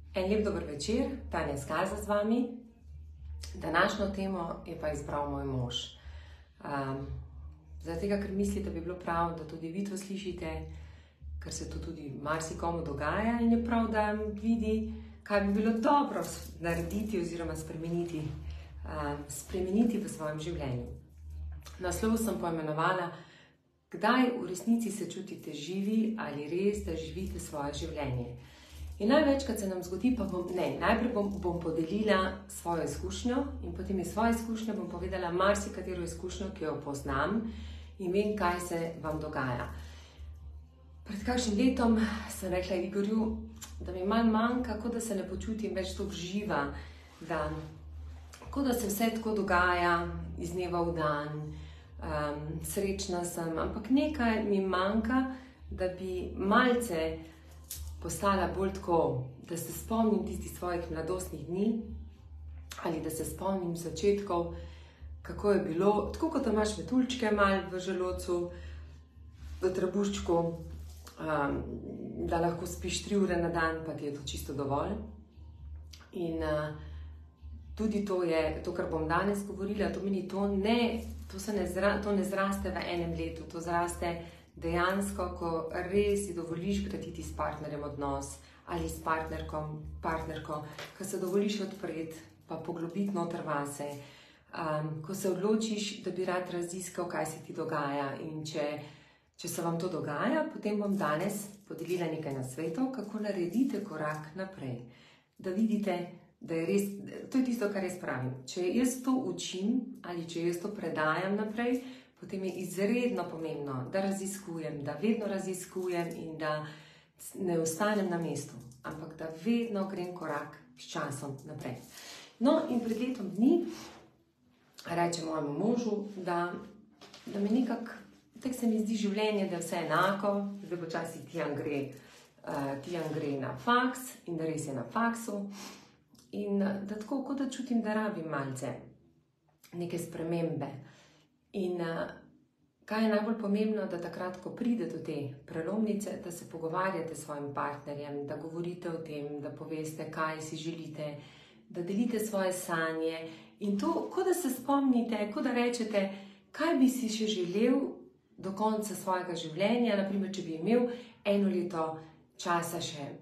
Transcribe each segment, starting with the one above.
En lep dober večer, Tanja Skaza z vami. Današnjo temo je pa izbral moj mož. Zaradi tega, ker misli, da bi bilo prav, da tudi vi to slišite, ker se to tudi marsikomu dogaja in je prav, da vidi, kaj bi bilo dobro narediti oziroma spremeniti v svojem življenju. Naslov sem poimenovala, kdaj v resnici se čutite živi ali res, da živite svoje življenje. In največkrat se nam zgodi, najprej bom podelila svojo izkušnjo in potem iz svoje izkušnje bom povedala marsikatero izkušnjo, ki jo poznam in vem, kaj se vam dogaja. Pred kakšnim letom sem rekla Igorju, da mi malo manjka, kot da se ne počutim več tako živa, kot da se vse tako dogaja iz dneva v dan, srečna sem, ampak nekaj mi manjka, da bi malce postala bolj tako, da se spomnim tistih svojih mladostnih dni ali da se spomnim začetkov, kako je bilo, tako kot da imaš metuljčke malo v želodcu, v trebuščku, da lahko spiš 3 ure na dan, pa ti je to čisto dovolj. In tudi to je, to, kar bom danes govorila, to meni to ne zraste v enem letu, to zraste dejansko, ko res si dovoliš graditi s partnerjem odnos ali s partnerko, ko se dovoliš odpreti, pa poglobiti noter vase, ko se odločiš, da bi rad raziskal, kaj se ti dogaja. In če se vam to dogaja, potem bom danes podelila nekaj nasvetov, kako naredite korak naprej. Da vidite, da je res, to je tisto, kar jaz pravim. Če jaz to učim ali če jaz to predajam naprej, potem je izredno pomembno, da raziskujem, da vedno raziskujem in da ne ostanem na mestu, ampak da vedno grem korak s časom naprej. No, in pred letom dni rečem mojemu možu, da mi nekako, tako se mi zdi življenje, da je vse enako, zdaj počasi Tijan gre na faks in da res je na faksu in da tako, kot da čutim, da rabim malce neke spremembe. In kaj je najbolj pomembno, da takrat, ko pride do te prelomnice, da se pogovarjate s svojim partnerjem, da govorite o tem, da poveste, kaj si želite, da delite svoje sanje in to, kot da se spomnite, kot da rečete, kaj bi si še želel do konca svojega življenja, naprimer, če bi imel eno leto časa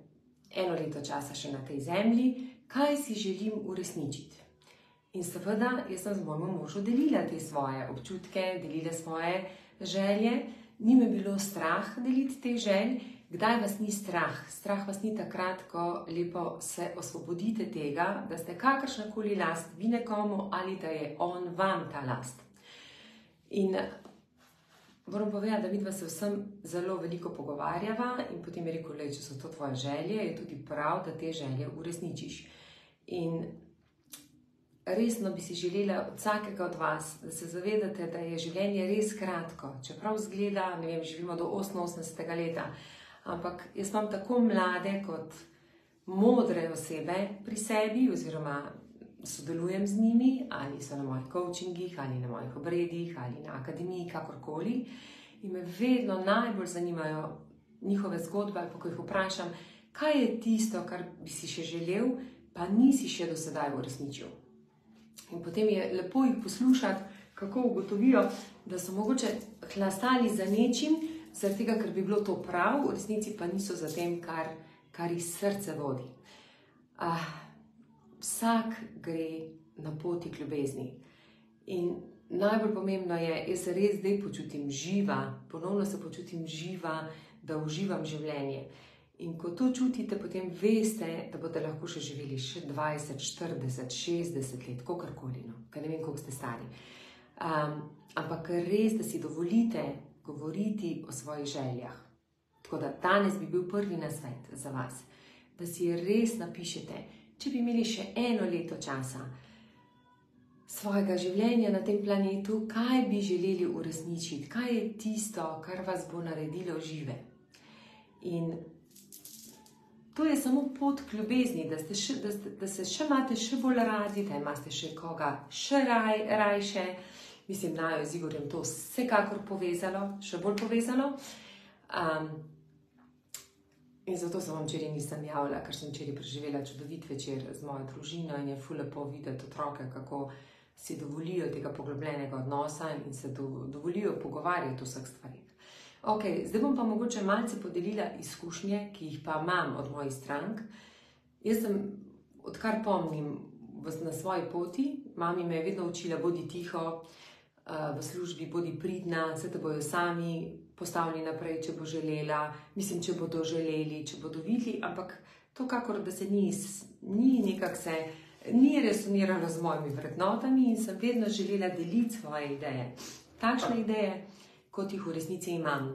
še na tej zemlji, kaj si želim uresničiti. In seveda, jaz sem z mojim možem delila te svoje občutke, delila svoje želje. Ni me bilo strah deliti teh želj. Kdaj vas ni strah? Strah vas ni takrat, ko lepo se osvobodite tega, da ste kakršnakoli last vi nekomu ali da je on vam ta last. In moram povedati, da midva se vsem zelo veliko pogovarjava in potem je rekel, če so to tvoje želje, je tudi prav, da te želje uresničiš. In resno bi si želela od vsakega od vas, da se zavedate, da je življenje res kratko. Čeprav zgleda, ne vem, živimo do 88. leta, ampak jaz imam tako mlade kot modre osebe pri sebi oziroma sodelujem z njimi, ali so na mojih coachingih, ali na mojih obredih, ali na akademiji, kakorkoli. In me vedno najbolj zanimajo njihove zgodbe, ali pa ko jih vprašam, kaj je tisto, kar bi si še želel, pa nisi še do sedaj uresničil. In potem je lepo jih poslušati, kako ugotovijo, da so mogoče hlastali za nečim, zaradi tega, ker bi bilo to prav, v resnici pa niso za tem, kar jih srce vodi. Vsak gre na poti k ljubezni. In najbolj pomembno je, jaz se res zdaj počutim živa, ponovno se počutim živa, da uživam življenje. In ko to čutite, potem veste, da boste lahko še živeli še 20, 40, 60 let, kakorkoli, ker ne vem, koliko ste stari. Ampak res, da si dovolite govoriti o svojih željah. Tako da danes bi bil prvi nasvet za vas, da si res napišete, če bi imeli še eno leto časa svojega življenja na tem planetu, kaj bi želeli uresničiti, kaj je tisto, kar vas bo naredilo žive. In to je samo pot k ljubezni, da se še imate še bolj radi, da imate še koga še rajše. Mislim, naju z Igorjem to vsekakor povezalo, še bolj povezalo. In zato se vam včeraj nisem javila, ker sem včeraj preživela čudovit večer z mojo družino in je ful lepo videti otroke, kako si dovolijo tega poglobljenega odnosa in se dovolijo pogovarjati o vseh stvarih. Ok, zdaj bom pa mogoče malce podelila izkušnje, ki jih pa imam od mojih strank. Jaz sem, odkar pomnim na svoji poti, mami me je vedno učila, bodi tiho, v službi bodi pridna, se te bojo sami postavili naprej, če bo želela, mislim, če bodo želeli, če bodo videli, ampak to kakor, da se ni resoniralo z mojimi vrednotami in sem vedno želela deliti svoje ideje. Takšne ideje, kot jih v resnici imam.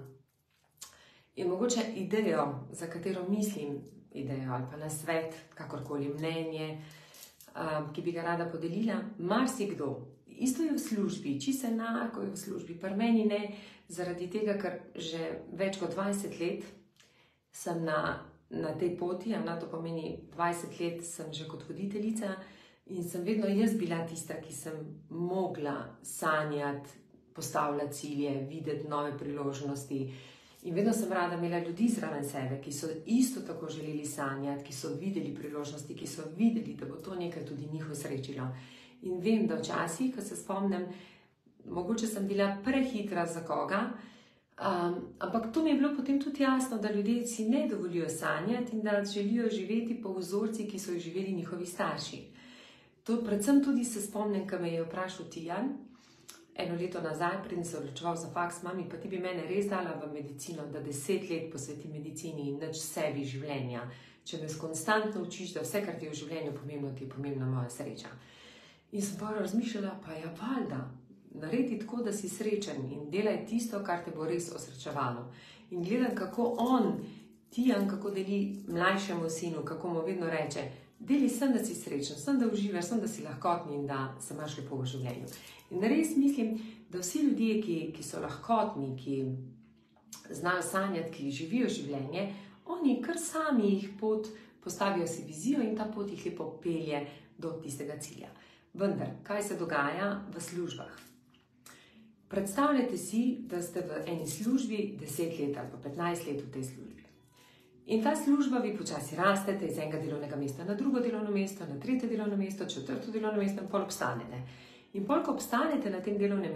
In mogoče idejo, za katero mislim, idejo ali pa nasvet, kakorkoli mnenje, ki bi ga rada podelila, marsikdo. Isto je v službi, čisto enako je v službi, pri meni ne, zaradi tega, ker že več kot 20 let sem na tej poti, to pomeni 20 let sem že kot voditeljica in sem vedno jaz bila tista, ki sem mogla sanjati, postavljati cilje, videti nove priložnosti in vedno sem rada imela ljudi zraven sebe, ki so isto tako želeli sanjati, ki so videli priložnosti, ki so videli, da bo to nekaj tudi njih osrečilo. In vem, da včasih, ko se spomnim, mogoče sem bila prehitra za koga, ampak to mi je bilo potem tudi jasno, da ljudje si ne dovolijo sanjati in da želijo živeti po vzorcih, ki so jih živeli njihovi starši. To predvsem tudi se spomnim, ko me je vprašal Tijan, eno leto nazaj, preden se odločeval za faks, mami, pa ti bi mene res dala v medicino, da 10 let posveti medicini in nič sebi življenja. Če me konstantno učiš, da vse, kar ti je v življenju pomembno, ti je pomembna moja sreča. In sem pa razmišljala, pa ja, valjda, naredi tako, da si srečen in delaj tisto, kar te bo res osrečevalo. In gledam, kako Tijan, kako deli mlajšemu sinu, kako mu vedno reče, deli sem, da si srečen, sem, da uživaš, sem, da si lahkotni in da se imaš lepo v življenju. In res mislim, da vsi ljudje, ki so lahkotni, ki znajo sanjati, ki živijo življenje, oni kar sami jih postavijo si vizijo in ta pot jih lepo pelje do tistega cilja. Vendar, kaj se dogaja v službah? Predstavljajte si, da ste v eni službi 10 let ali pa 15 let v tej službi. In ta služba, vi počasi rastete iz enega delovnega mesta na drugo delovno mesto, na tretje delovno mesto, četrto delovno mesto in pol obstanete. In pol, ko obstanete na tem delovnem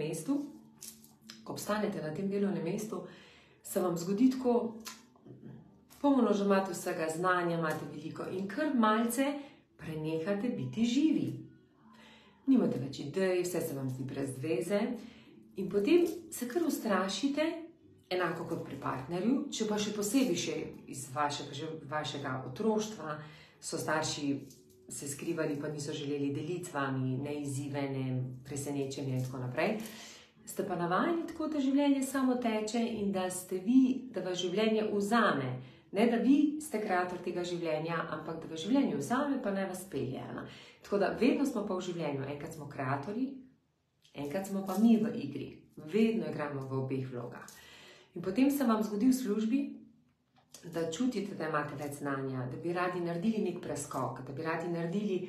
mestu, se vam zgodi tako, polno že imate vsega znanja, imate veliko in kar malce prenehate biti živi. Nimate več idej, vse se vam zdi brez veze in potem se kar ustrašite, enako kot pri partnerju, če pa še posebej še iz vašega otroštva so starši se skrivali, pa niso želeli deliti z vami, ne izzive, ne presenečenja in tako naprej. Ste pa navajeni tako, da življenje samo teče in da vas življenje vzame. Ne, da vi ste kreator tega življenja, ampak da v življenju vzame, pa ne vas pelje. Tako da vedno smo pa v življenju. Enkrat smo kreatorji, enkrat smo pa mi v igri. Vedno igramo v obeh vlogah. In potem se vam zgodi v službi, da čutite, da imate več znanja, da bi radi naredili nek preskok, da bi radi naredili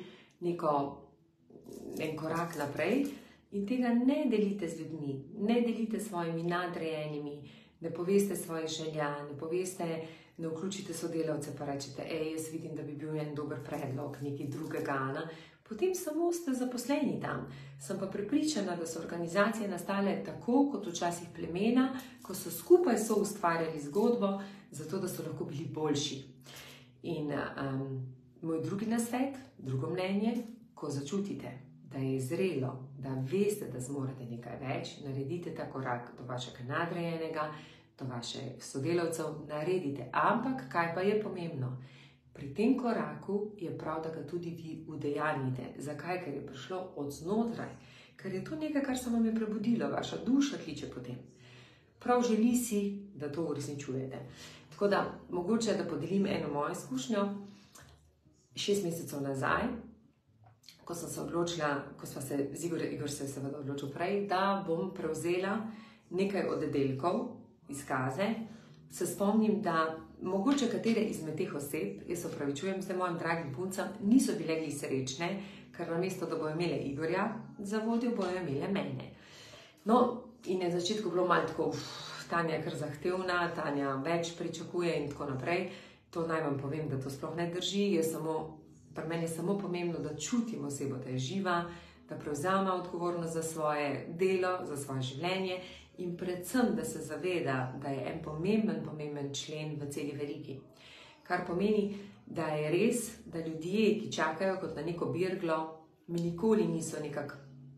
en korak naprej in tega ne delite z ljudmi, ne delite s svojimi nadrejenimi, ne poveste svoje želja, ne vključite sodelavce, pa rečete, jaz vidim, da bi bil en dober predlog, nekaj drugega. Potem samo ste zaposleni tam. Sem pa prepričana, da so organizacije nastale tako, kot včasih plemena, ko so skupaj soustvarjali zgodbo, zato da so lahko bili boljši. In moj drugi nasvet, drugo mnenje, ko začutite, da je zrelo, da veste, da zmorete nekaj več, naredite ta korak do vašega nadrejenega, do vaših sodelavcev, naredite. Ampak, kaj pa je pomembno? Pri tem koraku je prav, da ga tudi vi udejanjite. Zakaj? Ker je prišlo od znotraj. Ker je to nekaj, kar se vam je prebudilo, vaša duša kliče potem. Prav želi si, da to uresničujete. Tako da, mogoče, da podelim eno mojo izkušnjo. 6 mesecev nazaj, ko sem se odločila, Igor se je seveda odločil prej, da bom prevzela nekaj oddelkov, izkaze, se spomnim, da mogoče katere izmed teh oseb, jaz opravičujem se mojim dragim puncam, niso bile glih srečne, ker namesto, da bojo imele Igorja za vodjo, bojo imele mene. No, in na začetku bilo malo tako, Tanja je kar zahtevna, Tanja več pričakuje in tako naprej. to naj vam povem, da to sploh ne drži, pri meni je samo pomembno, da čutim osebo, da je živa, da prevzame odgovornost za svoje delo, za svoje življenje in predvsem, da se zaveda, da je en pomemben člen v celi verigi. Kar pomeni, da je res, da ljudje, ki čakajo kot na neko birglo, mi nikoli niso nekako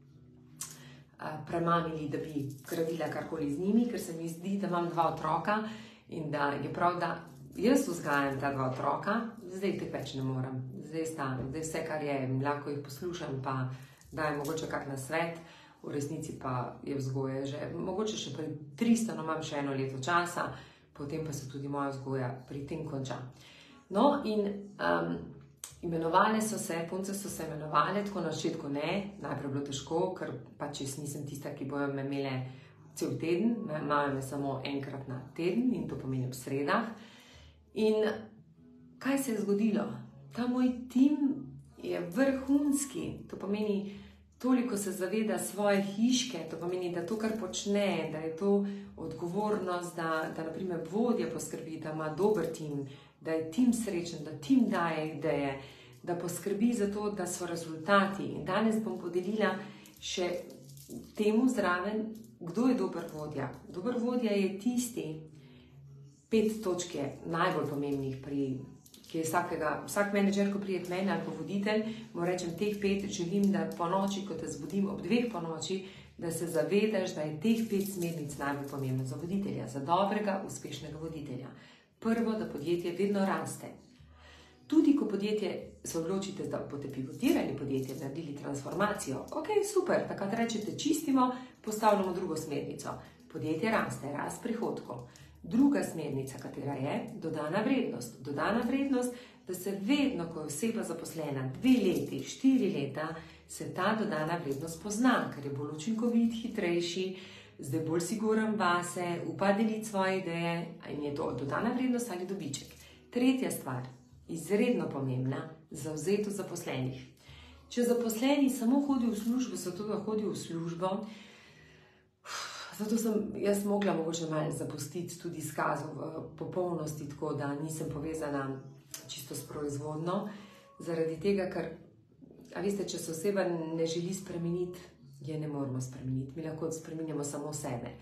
premamili, da bi gradila karkoli z njimi, ker se mi zdi, da imam 2 otroka in da je prav, da jaz vzgajam ta 2 otroka, zdaj teh več ne morem. Zdaj vse, kar je, lahko jih poslušam, pa dajem mogoče kak nasvet, v resnici pa je vzgoja že, mogoče še pri 300, no imam še 1 leto časa, potem pa se tudi moja vzgoja pri tem konča. No in imenovale so se, punce so se imenovale, tako na začetku ne, najprej bilo težko, ker pač jaz nisem tista, ki bojo me imele cel teden, imajo me samo enkrat na teden in to pomeni ob sredah. In kaj se je zgodilo? Ta moj tim je vrhunski, to pomeni, toliko se zaveda svoje hiške, to pomeni, da to, kar počne, da je to odgovornost, da naprimer vodja poskrbi, da ima dober tim, da je tim srečen, da tim daje ideje, da poskrbi za to, da so rezultati. In danes bom podelila še temu zraven, kdo je dober vodja. Dober vodja je tisti 5 točk najbolj pomembnih ki je vsak menedžer, ko pride k meni ali pa voditelj, mu rečem, teh 5 želim, da po noči, ko te zbudim ob 2 po noči, da se zavedaš, da je teh 5 smernic najbolj pomembno za voditelja, za dobrega, uspešnega voditelja. Prvo, da podjetje vedno raste. Tudi, ko podjetje se odločite, da boste pivotirali podjetje, naredili transformacijo, ok, super, takrat rečete, čistimo, postavljamo drugo smernico. Podjetje raste, rast prihodkov. Druga smernica, katera je dodana vrednost. Dodana vrednost, da se vedno, ko je oseba zaposlena 2 leti, 4 leta, se ta dodana vrednost pozna, ker je bolj učinkovit, hitrejši, zdaj bolj siguren vase, upa deliti svoje ideje in je to dodana vrednost ali dobiček. Tretja stvar, izredno pomembna, zavzetost zaposlenih. Če zaposleni samo hodijo v službo, zato da hodijo v službo, zato sem jaz mogla mogoče malo zapustiti tudi izkazo v popolnosti, tako da nisem povezana čisto s proizvodno, zaradi tega, ker, a veste, če se oseba ne želi spremeniti, je ne moramo spremeniti, mi lahko spreminjamo samo sebe.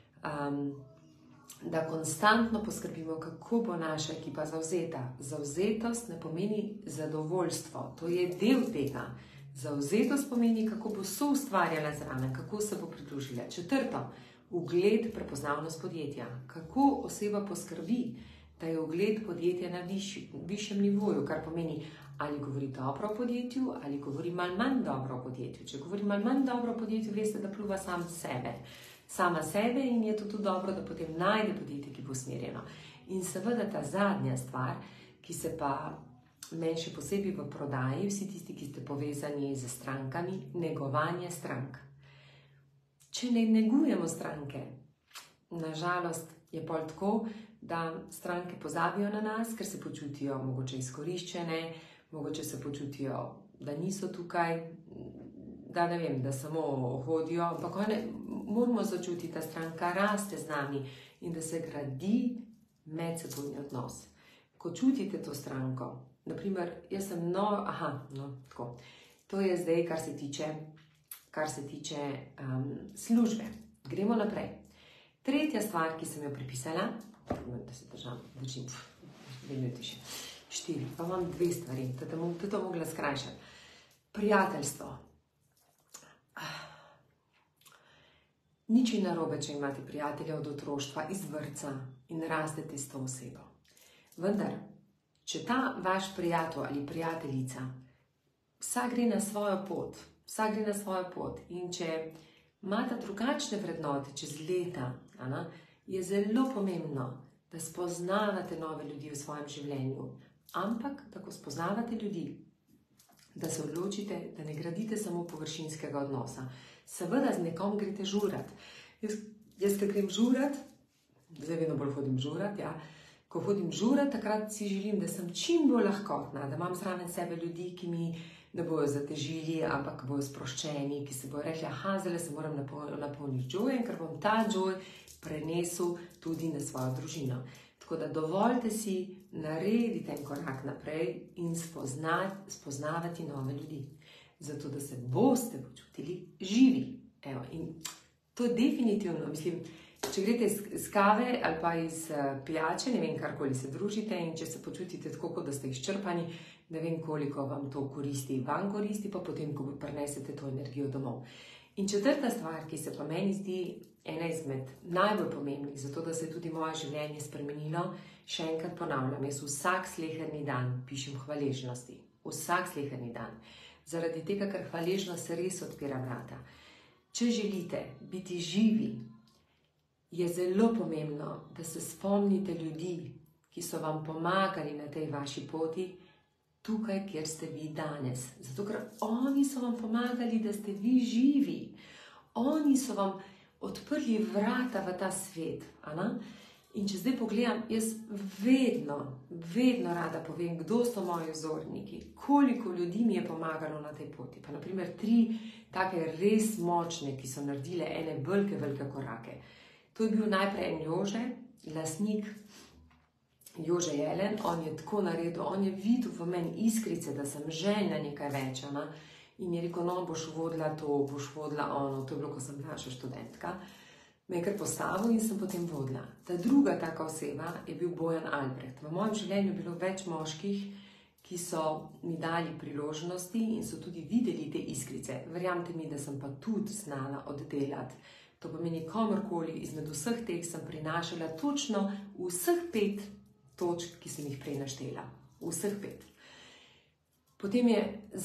Da konstantno poskrbimo, kako bo naša ekipa zavzeta. Zavzetost ne pomeni zadovoljstvo, to je del tega. Zavzetost pomeni, kako bo soustvarjala zraven, kako se bo pridružila. 4. Ugled, prepoznavnost podjetja. Kako oseba poskrbi, da je ugled podjetja na višjem nivoju, kar pomeni, ali govori dobro o podjetju, ali govori manj dobro o podjetju. Če govori manj dobro o podjetju, veste, da pluva sama sebe in je to tudi dobro, da potem najde podjetje, ki bo usmerjeno. In seveda ta zadnja stvar, ki se pa meni še posebej v prodaji, vsi tisti, ki ste povezani z strankami, negovanje strank. Če ne negujemo stranke, nažalost je pol tako, da stranke pozabijo na nas, ker se počutijo mogoče izkoriščene, mogoče se počutijo, da niso tukaj, da ne vem, da samo hodijo, ampak moramo začutiti, da stranka raste z nami in da se gradi medsebojni odnos. Ko čutite to stranko, naprimer, jaz sem tako. To je zdaj, kar se tiče službe. Gremo naprej. Tretja stvar, ki sem jo pripisala, da se držim, 4, pa imam 2 stvari, da bom to mogla skrajšati. Prijateljstvo. Nič ni narobe, če imate prijatelja od otroštva iz vrtca in rastete s to osebo. Vendar, če ta vaš prijatelj ali prijateljica, vsak gre na svojo pot in če imate drugačne vrednote čez leta, je zelo pomembno, da spoznavate nove ljudi v svojem življenju, ampak tako spoznavate ljudi, da se odločite, da ne gradite samo površinskega odnosa. Seveda z nekom greste žurat. Jaz ko grem žurat, zdaj vedno bolj hodim žurat, ko hodim žurat, takrat si želim, da sem čim bolj lahkotna, da imam zraven sebe ljudi, ki mi ne bojo zatežili, ampak bojo sproščeni, ki se bojo rekli, zdaj se moram napolniti joy, ker bom ta joy prenesel tudi na svojo družino. Tako da dovolite si, naredite en korak naprej in spoznavati nove ljudi. Zato, da se boste počutili živi. Evo, in to je definitivno, mislim, če greste iz kave ali pa iz pijače, ne vem, karkoli se družite in če se počutite tako, kot da ste izčrpani, ne vem, koliko vam to koristi, vam koristi, pa potem, ko prinesete to energijo domov. In četrta stvar, ki se pa meni zdi ena izmed najbolj pomembnih, zato da se je tudi moje življenje spremenilo, še enkrat ponavljam, jaz vsak sleherni dan pišem hvaležnosti. Vsak sleherni dan. Zaradi tega, ker hvaležnost se res odpira vrata. Če želite biti živi, je zelo pomembno, da se spomnite ljudi, ki so vam pomagali na tej vaši poti, tukaj, kjer ste vi danes. Zato, ker oni so vam pomagali, da ste vi živi. Oni so vam odprli vrata v ta svet. In če zdaj pogledam, jaz vedno rada povem, kdo so moji vzorniki, koliko ljudi mi je pomagalo na tej poti. Pa naprimer 3 take res močne, ki so naredile ene velike korake. To je bil najprej en Jože, lastnik Jože Jelen, on je tako naredil, on je videl v meni iskrice, da sem željna nekaj več, in je rekel, no, boš vodila to, boš vodila ono, to je bilo, ko sem bila še študentka, me je kar postavil in sem potem vodila. Ta druga taka oseba je bil Bojan Albrecht. V mojem življenju je bilo več moških, ki so mi dali priložnosti in so tudi videli te iskrice. Verjamte mi, da sem pa tudi znala oddelati. To pomeni, komorkoli izmed vseh teh sem prinašala točno vseh 5 točk, ki sem jih prej naštela. Vseh 5. Potem je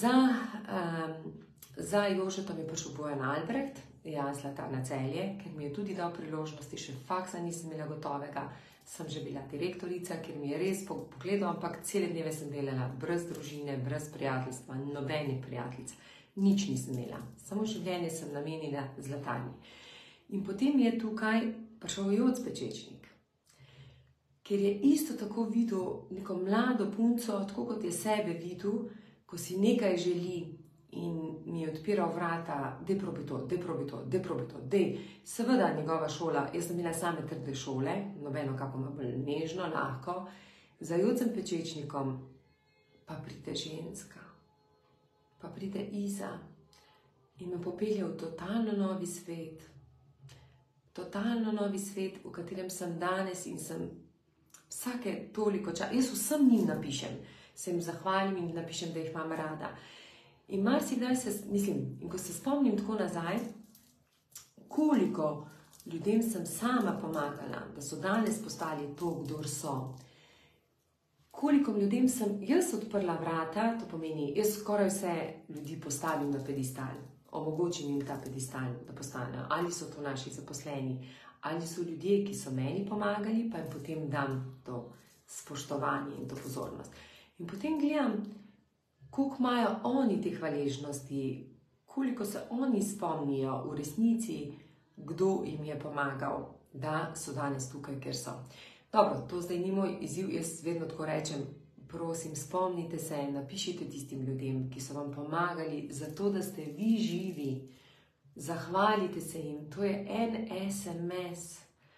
za Jožetom je prišel Bojan Albrecht, jaz Zlatarna Celje, ker mi je tudi dal priložnosti, še faksa nisem imela gotovega, sem že bila direktorica, ker mi je res pogledal, ampak cele dneve sem delala brez družine, brez prijateljstva, nobenih prijateljic, nič nisem imela. Samo življenje sem namenila Zlatarni. In potem je tukaj prišel Joc Pečečnik, ker je isto tako videl neko mlado punco, tako kot je sebe videl, ko si nekaj želi in mi je odpiral vrata, dej probi to. Seveda njegova šola, jaz sem imela same trde šole, nobeno kako malo bolj nežno, lahko, za Jocem Pečečnikom pa pride ženska, pa pride Iza in me popelje v totalno novi svet. Totalno novi svet, v katerem sem danes in sem vsake toliko časa. Jaz vsem njim napišem, se jim zahvalim in napišem, da jih imam rada. In marsikdaj in ko se spomnim tako nazaj, koliko ljudem sem sama pomagala, da so danes postali to, kdor so. Koliko ljudem sem jaz odprla vrata, to pomeni, jaz skoraj vse ljudi postavim na pedestal. Omogočim jim ta pedestal, da postanejo. Ali so to naši zaposleni, ali so ljudje, ki so meni pomagali, pa jim potem dam to spoštovanje in to pozornost. In potem gledam, koliko imajo oni te hvaležnosti, koliko se oni spomnijo v resnici, kdo jim je pomagal, da so danes tukaj, kjer so. Dobro, to zdaj ni moj izziv, jaz vedno tako rečem, prosim, spomnite se, napišite tistim ljudem, ki so vam pomagali, zato da ste vi živi. Zahvalite se jim, to je en SMS,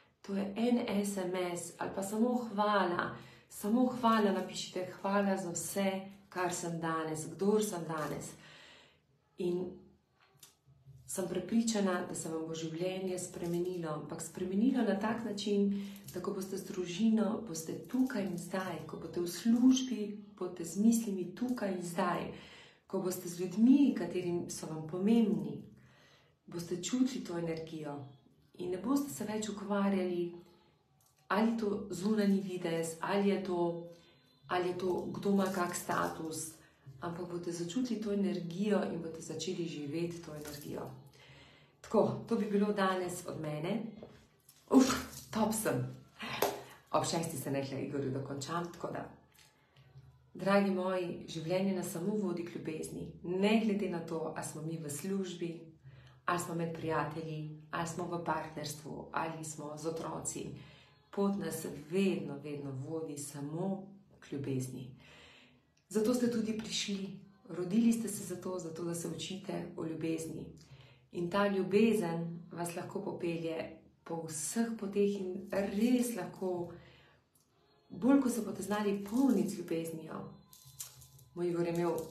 ali pa samo hvala napišite, hvala za vse, kar sem danes, kdor sem danes. In sem prepričana, da se vam bo življenje spremenilo, ampak spremenilo na tak način, da ko boste z družino, boste tukaj in zdaj, ko boste v službi, boste z mislimi tukaj in zdaj, ko boste z ljudmi, katerim so vam pomembni, boste čutili to energijo in ne boste se več ukvarjali, ali to zunanji videz, ali je to, kdo ima kak status, ampak boste začutili to energijo in boste začeli živeti to energijo. Tako, to bi bilo danes od mene. Top sem. Ob 6. sem rekla Igorju, da končam, tako da. Dragi moji, življenje nas samo vodi k ljubezni. Ne glede na to, ali smo mi v službi, ali smo med prijatelji, ali smo v partnerstvu, ali smo z otroci. Pot nas vedno vodi samo k ljubezni. Zato ste tudi prišli. Rodili ste se zato, da se učite o ljubezni. In ta ljubezen vas lahko popelje po vseh poteh in res lahko bolj ko se boste znali polniti z ljubeznijo. Moj Igor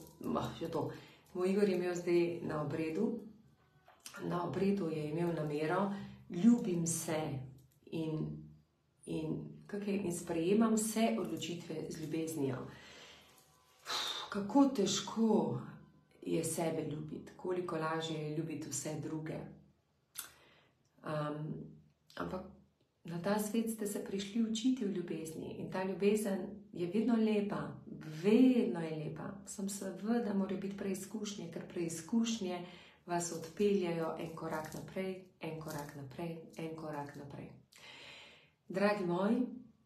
je imel zdaj na obredu je imel namero, ljubim se in sprejemam vse odločitve z ljubeznijo. Kako težko je sebe ljubiti, koliko lažje je ljubiti vse druge. Ampak na ta svet ste se prišli učiti v ljubezni in ta ljubezen je vedno lepa, vedno je lepa. Sam seveda morajo biti preizkušnje, ker preizkušnje vas odpeljajo en korak naprej, en korak naprej, en korak naprej. Dragi moji,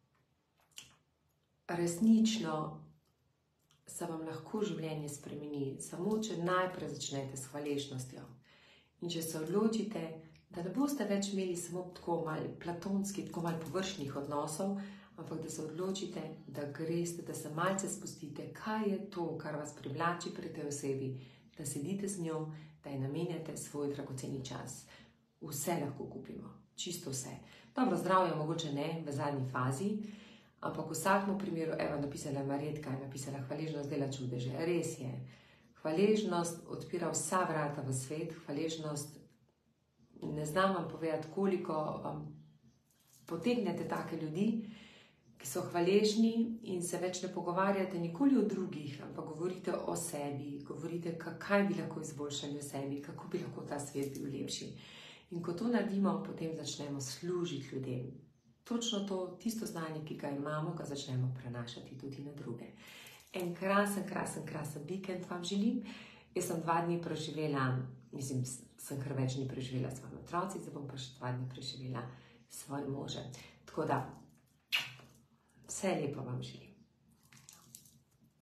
resnično se vam lahko življenje spremeni, samo če najprej začnete s hvaležnostjo. In če se odločite, da ne boste več imeli samo tako malo platonskih, tako malo površnih odnosov, ampak da se odločite, da greste, da se malce spustite, kaj je to, kar vas privlači pri tej osebi, da sedite z njo, da ji namenjate svoj dragoceni čas. Vse lahko kupimo, čisto vse. Dobro, zdravje mogoče ne v zadnji fazi, ampak v vsakem primeru, evo, napisala Marjetka, je napisala, hvaležnost dela čudeže. Res je. Hvaležnost odpira vsa vrata v svet, hvaležnost, ne znam vam povedati, koliko potegnete take ljudi, ki so hvaležni in se več ne pogovarjate nikoli o drugih, ampak govorite o sebi, govorite, kaj bi lahko izboljšali v sebi, kako bi lahko ta svet bil lepši. In ko to naredimo, potem začnemo služiti ljudem. Točno to, tisto znanje, ki ga imamo, ga začnemo prenašati tudi na druge. En krasen vikend vam želim. Jaz sem 2 dni preživela, mislim, sem kar več dni preživela s svojimi otroci, zdaj bom pa še 2 dni preživela s svojim možem. Tako da, vse lepo vam želim.